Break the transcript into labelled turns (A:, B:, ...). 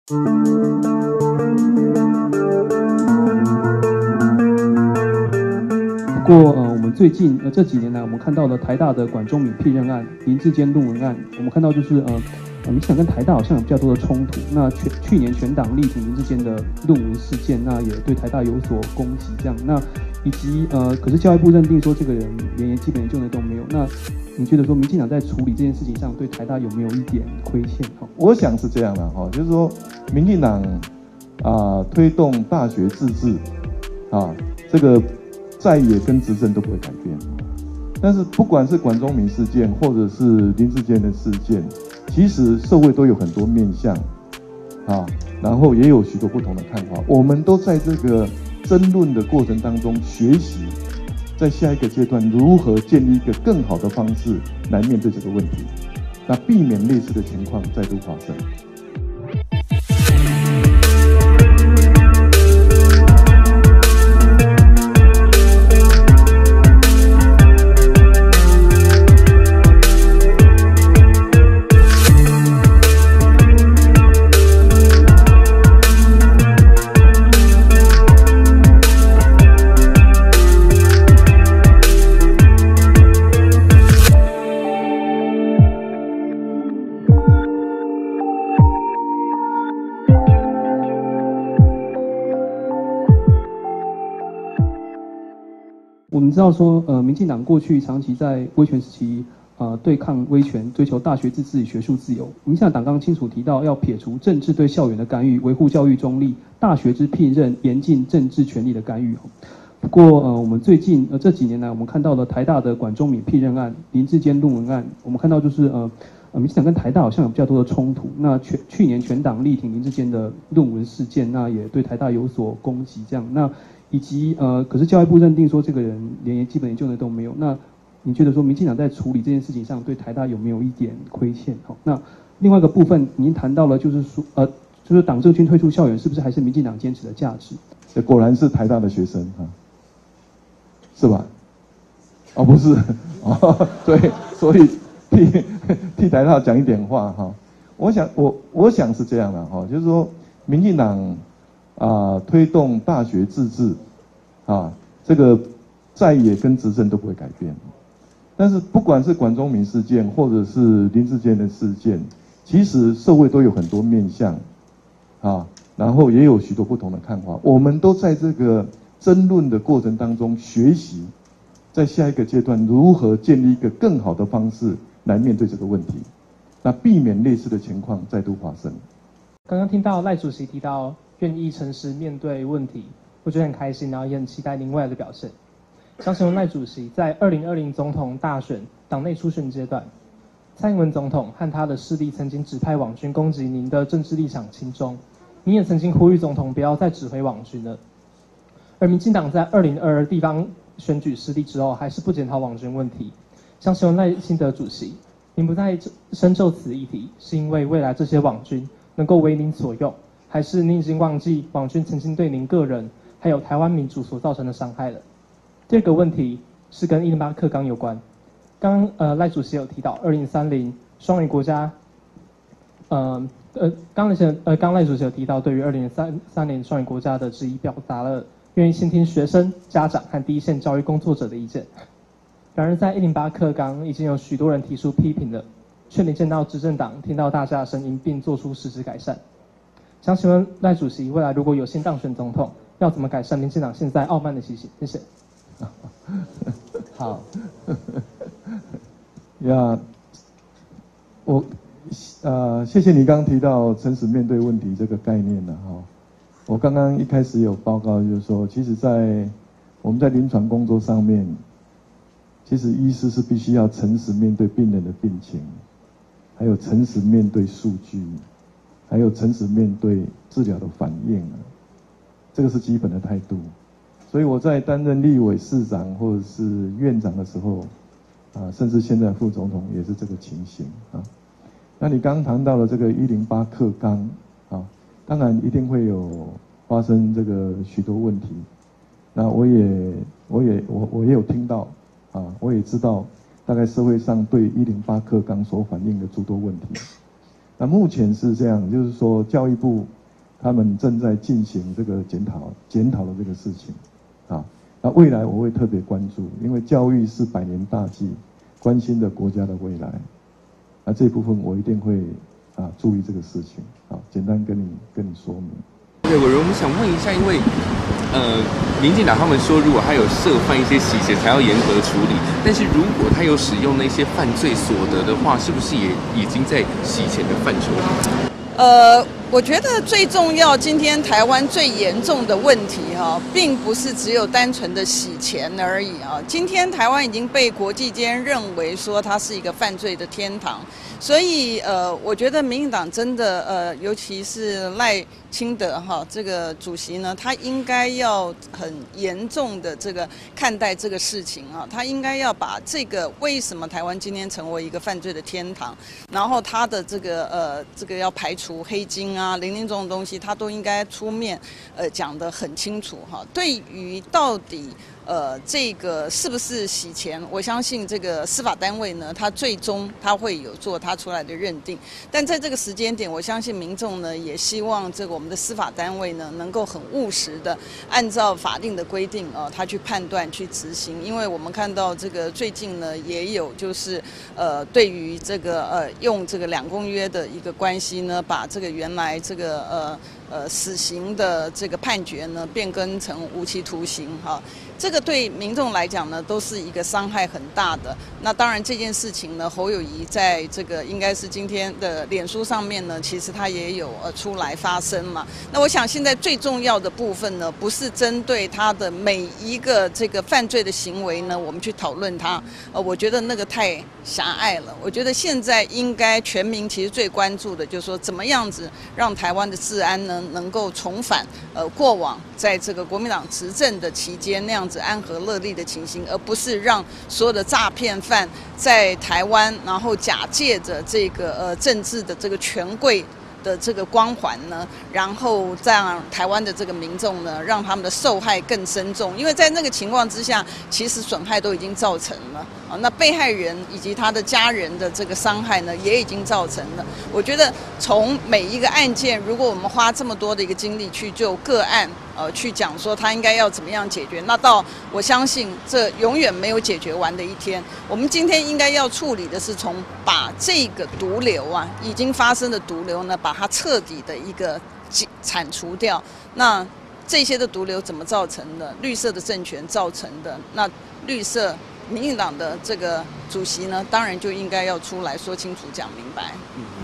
A: 不过我们最近这几年来，我们看到了台大的管中闵聘任案、林志坚论文案，我们看到就是民进党跟台大好像有比较多的冲突。那去年全党力挺林志坚的论文事件，那也对台大有所攻击，这样。那以及可是教育部认定说这个人连基本研究能力都没有。那你觉得说民进党在处理这件事情上，对台大有没有一点亏欠？
B: 我想是这样的哈，就是说民进党推动大学自治这个在野跟执政都不会改变。但是不管是管中闵事件，或者是林志坚的事件，其实社会都有很多面向然后也有许多不同的看法。我们都在这个争论的过程当中学习，在下一个阶段如何建立一个更好的方式来面对这个问题，那避免类似的情况再度发生。
A: 我们知道说，民进党过去长期在威权时期，对抗威权，追求大学自治与学术自由。民进党党纲清楚提到，要撇除政治对校园的干预，维护教育中立，大学之聘任严禁政治权力的干预。不过，我们最近这几年来，我们看到了台大的管中闵聘任案、林志坚论文案，我们看到就是民进党跟台大好像有比较多的冲突。那去年全党力挺林志坚的论文事件，那也对台大有所攻击，这样。那以及可是教育部认定说这个人连基本研究能力都没有。那你觉得说民进党在处理这件事情上，对台大有没有一点亏欠？那另外一个部分，您谈到了就是说就是党政军退出校园，是不是还是民进党坚持的价值？
B: 这果然是台大的学生是吧？不是对，所以替台大讲一点话我想是这样的就是说民进党推动大学自治这个在野跟执政都不会改变。但是不管是管中闵事件，或者是林志坚的事件，其实社会都有很多面向然后也有许多不同的看法。我们都在这个争论的过程当中学习，在下一个阶段如何建立一个更好的方式来面对这个问题，那避免类似的情况再度发生。
C: 刚刚听到赖主席提到愿意诚实面对问题，我觉得很开心，然后也很期待您未来的表现。想请问赖主席，在2020总统大选党内初选阶段，蔡英文总统和他的势力曾经指派网军攻击您的政治立场亲中，您也曾经呼吁总统不要再指挥网军了。而民进党在2022地方选举失利之后，还是不检讨网军问题。想请问赖清德主席，您不再深究此议题，是因为未来这些网军能够为您所用，还是您已经忘记网军曾经对您个人还有台湾民主所造成的伤害了？第二个问题是跟108课纲有关。刚赖主席有提到2030双语国家，刚赖主席有提到对于2030双语国家的质疑，表达了愿意倾听学生、家长和第一线教育工作者的意见。然而，在108课纲已经有许多人提出批评了，却没见到执政党听到大家的声音并做出实质改善。想请问赖主席，未来如果有幸当选总统，要怎么改善民进党现在傲慢的习性？谢谢。
B: 好，谢谢你刚刚提到诚实面对问题这个概念的我刚刚一开始有报告，就是说，其实我们在临床工作上面，其实医师是必须要诚实面对病人的病情，还有诚实面对数据，还有诚实面对治疗的反应这个是基本的态度。所以我在担任立委、市长或者是院长的时候，甚至现在副总统也是这个情形那你刚刚谈到了这个108课纲当然一定会有发生这个许多问题。那我也有听到我也知道大概社会上对108课纲所反映的诸多问题。那目前是这样，就是说教育部他们正在进行这个检讨的这个事情，啊，那未来我会特别关注，因为教育是百年大计，关心的国家的未来，那这部分我一定会注意这个事情，啊，简单跟你说明。
D: 对，我们想问一下，因为民进党他们说，如果他有涉犯一些洗钱，才要严格处理。但是如果他有使用那些犯罪所得的话，是不是也已经在洗钱的范畴里？
E: 我觉得最重要，今天台湾最严重的问题并不是只有单纯的洗钱而已啊。今天台湾已经被国际间认为说它是一个犯罪的天堂，所以我觉得民进党真的尤其是赖清德这个主席呢，他应该要很严重的这个看待这个事情啊，他应该要把这个为什么台湾今天成为一个犯罪的天堂，然后他的这个要排除黑金啊、零零总东西，他都应该出面讲得很清楚哈。对于到底这个是不是洗钱，我相信这个司法单位呢，他最终他会有做他出来的认定。但在这个时间点，我相信民众呢也希望这个我们的司法单位呢能够很务实的按照法定的规定他去判断去执行。因为我们看到这个最近呢也有就是对于这个用这个2公约的一个关系呢，把这个原来这个死刑的这个判决呢变更成无期徒刑哈。这个对民众来讲呢，都是一个伤害很大的。那当然这件事情呢，侯友宜在这个应该是今天的脸书上面呢，其实他也有出来发声嘛。那我想现在最重要的部分呢，不是针对他的每一个这个犯罪的行为呢，我们去讨论他。我觉得那个太狭隘了。我觉得现在应该全民其实最关注的就是说，怎么样子让台湾的治安呢能够重返过往在这个国民党执政的期间那样子安和乐利的情形，而不是让所有的诈骗犯在台湾，然后假借着这个政治的这个权贵的这个光环呢，然后让台湾的这个民众呢，让他们的受害更深重。因为在那个情况之下，其实损害都已经造成了啊，那被害人以及他的家人的这个伤害呢，也已经造成了。我觉得从每一个案件，如果我们花这么多的一个精力去就个案去讲说他应该要怎么样解决，那到我相信这永远没有解决完的一天。我们今天应该要处理的是从把这个毒瘤已经发生的毒瘤呢，把它彻底的一个铲除掉。那这些的毒瘤怎么造成的？绿色的政权造成的。那绿色民进党的这个主席呢，当然就应该要出来说清楚、讲明白。